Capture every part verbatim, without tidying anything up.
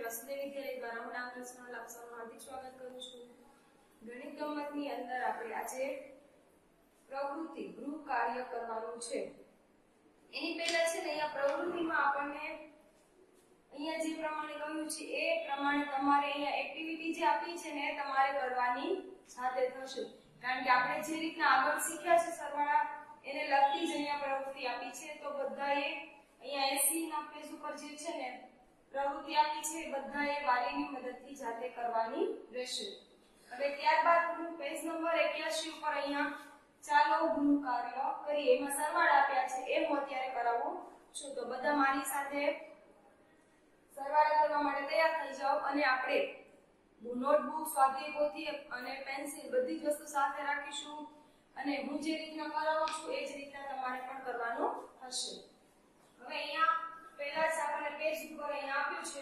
વસુદેવ વિદ્યાલય દ્વારા હું નામ રચના લાપસાનું હાર્દિક સ્વાગત કરું છું. ગણિત ગમતની અંદર આપણે આજે પ્રવૃત્તિ ગૃહ કાર્ય કરવાનું છે. એની પહેલા છે ને અહીંયા પ્રવૃત્તિમાં આપણને અહીંયા જે પ્રમાણે કહ્યું છે એ પ્રમાણે તમારે અહીંયા એક્ટિવિટી જે આપી છે ને તમારે કરવાની સાથે થશે. કારણ કે આપણે જે રીતના આગળ શીખ્યા છે સરવાળા એને લગતી જ અહીંયા પ્રવૃત્તિ આપી છે. તો બધાએ અહીંયા એંસી ના પેજ ઉપર જે છે ને પ્રવૃત્તિ આપી છે બધાએ વાલીની મદદથી જાતે કરવાની રહેશે. હવે ત્યારબાદ હું પેજ નંબર એક્યાસી ઉપર અહીંયા ચાલો ગૃહ કાર્ય કરીએ એમાં સરવાળા આપ્યા છે એ હું અત્યારે કરાવું છું. તો બધા મારી સાથે સરવાળા કરવા માટે તૈયાર થઈ જાઓ અને આપણે નોટબુક, સ્વાધ્યાય પોથી અને પેન્સિલ બધી જ વસ્તુ સાથે રાખીશું અને હું જે રીતના કરાવું છું એ જ રીતના તમારે પણ કરવાનું હશે. હવે અહીંયા પહેલા જ આપણે પેજ ઉપર અહીંયા આપ્યું છે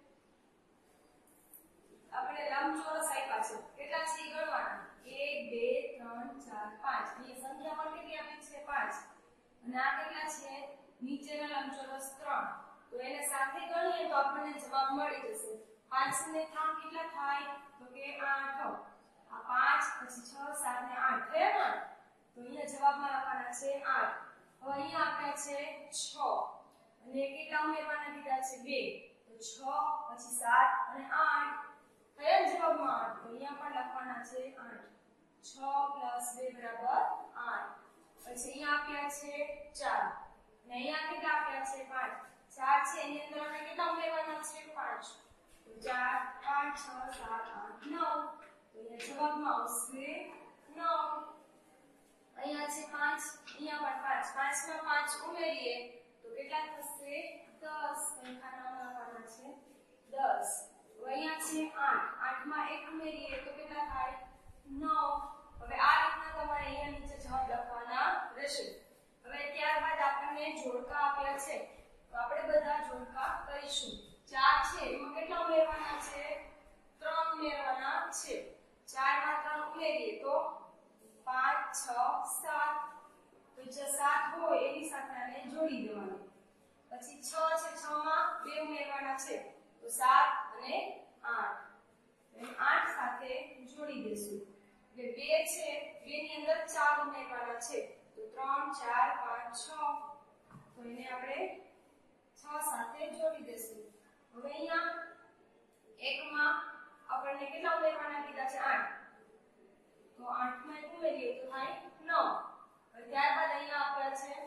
આપણે લંબચોરસ આપ્યા છે. કેટલા છે ગણવાના એક બે ત્રણ ચાર પાંચ. અહીં સંખ્યા પણ કેટલી આપી છે પાંચ અને આ કેટલા છે નીચેના લંબચોરસ ત્રણ. તો એને સાથે ગણીએ તો આપણને જવાબ મળી જશે. પાંચ ને ત્રણ કેટલા થાય તો કે આઠ. આ પાંચ પછી છ સાત ને આઠ થયા ને. તો અહીંયા જવાબમાં લખવાના છે આઠ. હવે અહીંયા આપ્યા છે છ અને કેટલા ઉમેરવાના કીધા છે બે. તો છ પછી સાત અને આઠ થયા જવાબમાં આઠ. તો અહીંયા પણ લખવાના છે આઠ. છ પ્લસ બે બરાબર આઠ. પછી અહીંયા આપ્યા છે ચાર અને અહીંયા કેટલા આપ્યા છે પાંચ. ચાર છે એની અંદર આપણે કેટલા ઉમેરવાના છે પાંચ. તો ચાર પાંચ છ સાત આઠ નવ. તો અહીંયા જવાબમાં આવશે નવ. અહીંયા છે પાંચ અહીંયા પણ પાંચ. પાંચ માં પાંચ ઉમેરીએ તો કેટલા થશે દસ. ખાનામાં લખવાના છે દસ. તો અહીંયા છે આઠ. આઠ માં એક ઉમેરીએ તો કેટલા થાય નવ. હવે આ રીતના તમારે અહીંયા નીચે જવાબ લખવાના રહેશે. હવે ત્યારબાદ આપણને જોડકા આપ્યા છે તો આપણે બધા જોડકા કરીશું. ચાર છે એમાં કેટલા ઉમેરવાના છે ત્રણ ઉમેરવાના છે. ચાર માં ત્રણ ઉમેરીએ તો પાંચ છ સાત. તો જે સાત હોય એની સાથે આને જોડી દેવાનું. પછી છ છે છ માં બે ઉમેરવાના છે તો સાત અને આઠ. આઠ સાથે જોડી દેશું. એટલે બે છે બે ની અંદર ચાર ઉમેરવાના છે તો ત્રણ ચાર પાંચ છ. તો એને આપણે છ સાથે જોડી દેશું. હવે અહીંયા એક માં આપણને કેટલા ઉમેરવાના કીધા છે આઠ. તો આઠ માં એક ઉમેરીએ તો થાય નવ. હવે ત્યારબાદ અહીંયા આપ્યા છે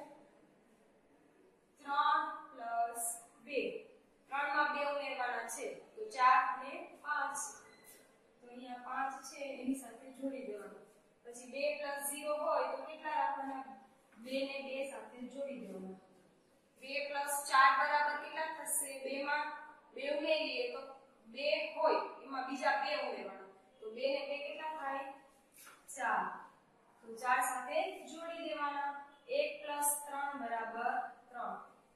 ત્રણ પ્લસ બે. ત્રણ માં બે ઉમેરવાના છે તો ચાર અને પાંચ. તો અહીંયા પાંચ છે એની સાથે જોડી દેવાનું. પછી બે પ્લસ ઝીરો હોય તો કેટલા રાખવાના બે ને બે સાથે જોડી દેવાના. બે પ્લસ ચાર બરાબર કેટલા થશે. બે માં બે ઉમેરીએ તો બે હોય એમાં બીજા બે ઉમેરવાના. તો બે ને બે કેટલા થાય ચાર. તો ચાર સાથે જોડી દેવાના. એક પ્લસ ત્રણ બરાબર ત્રણ.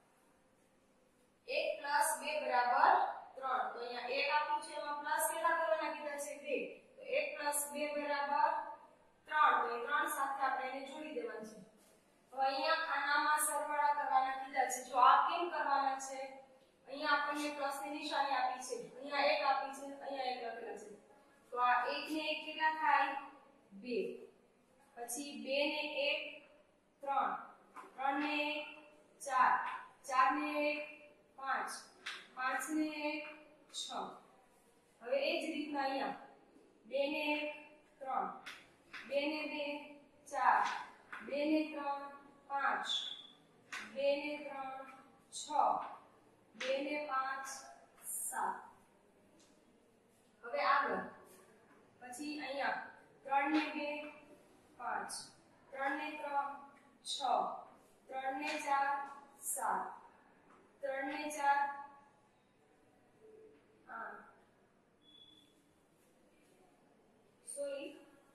એક પ્લસ બે બરાબર ત્રણ. તો અહીંયા એક આપ્યું છે એમાં પ્લસ કેટલા કરવાના કીધા છે બે. તો એક પ્લસ બે બરાબર ત્રણ. તો એ ત્રણ સાથે આપણે એને જોડી દેવાનું છે. તો અહીંયા ખાનામાં સરવાળા કરવાના કીધા છે. જો આ કેમ કરવાના છે અહીંયા આપણને પ્લસ ની નિશાની આપી છે. અહીંયા એક આપી છે અહીંયા એક લખેલા છે. તો આ એક ને એક કેટલા થાય બે. પછી બે ને એક ત્રણ. ત્રણ ને એક ચાર. ચાર ને એક પાંચ. પાંચ ને એક છ. હવે એ જ રીતના અહીંયા બે ને એક ત્રણ. બે ને બે ચાર. બે ને ત્રણ પાંચ. બે ને ત્રણ છ. બે ને પાંચ સાત. હવે આગળ પછી અહીંયા ત્રણ ને બે પાંચ. ત્રણ ને ત્રણ છ. ત્રણ ને ચાર સાત. ત્રણ ને ચાર આઠ. સોરી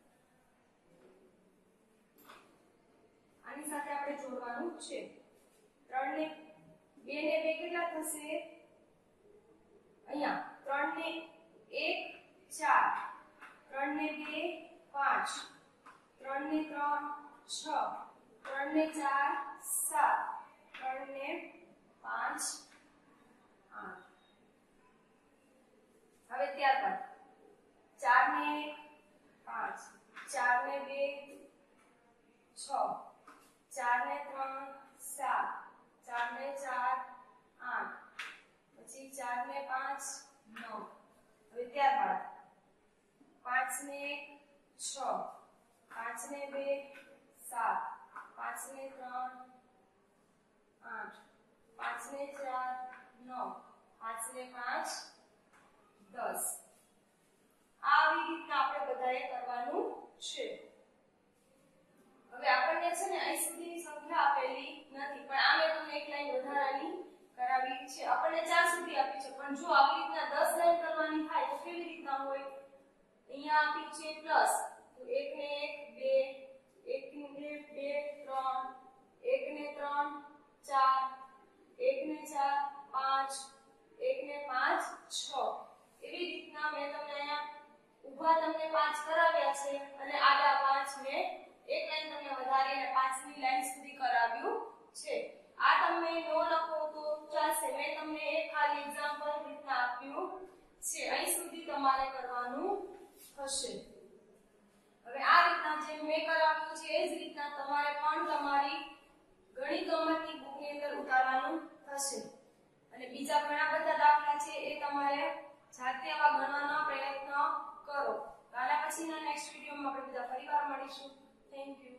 આની સાથે આપણે જોડવાનું છે. ત્રણ ને બે ને બે કેટલા થશે અહીંયા ત્રણ ને એક ચાર. ત્રણ ને બે પાંચ. ત્રણ ને ત્રણ છ. ત્રણ ને ચાર સાત. ત્રણ ને પાંચ આઠ. ત્યારબાદ ચાર ને એક પાંચ, ચાર ને બે છ, ચાર ને ત્રણ સાત, ચાર ને ચાર આઠ, પછી ચાર ને પાંચ નવ. હવે ત્યારબાદ પાંચ ને એક છ, પાંચ ને બે સાત, પાંચ ને ત્રણ આઠ, પાંચ ને ચાર નવ, પાંચ ને પાંચ દસ. આવી રીતના આપણે બધાએ કરવાનું છે. હવે આપણને છે ને અહીં સુધીની સંખ્યા આપેલી નથી, પણ આ મેં તમને એક લાઈન વધારાની કરાવી છે. આપણને ચાર સુધી આપી છે, પણ જો આવી રીતના દસ લાઈન કરવાની થાય તો કેવી રીતના હોય? અહીંયા આપી છે પ્લસ, તો એક ને એક બે, એક ને બે બે ત્રણ, એક ને ત્રણ ચાર, એક ને ચાર પાંચ, એક ને પાંચ છ. એવી રીતના મેં તમને અહીંયા ઊભા તમને પાંચ કરાવ્યા છે અને આડા પાંચ મેં એક લાઈન તમને વધારી અને પાંચમી લાઈન સુધી કરાવ્યું છે. આ તમે નો લખો તો ચાલશે, મેં તમને એક ખાલી એક્ઝામ્પલ રીતના આપ્યું છે. અહીં સુધી તમારે કરવાનું થશે. હવે આ રીતના જે મેં કરાવ્યું છે એ જ રીતના તમારે પણ તમારી ગણિત ગમતની બુકની અંદર ઉતારવાનું થશે. અને બીજા ઘણા બધા દાખલા છે એ તમારે જાતે આવા ગણવાનો પ્રયત્ન કરો. આના પછીના નેક્સ્ટ વિડિયોમાં આપણે બધા ફરીવાર મળીશું. Thank you.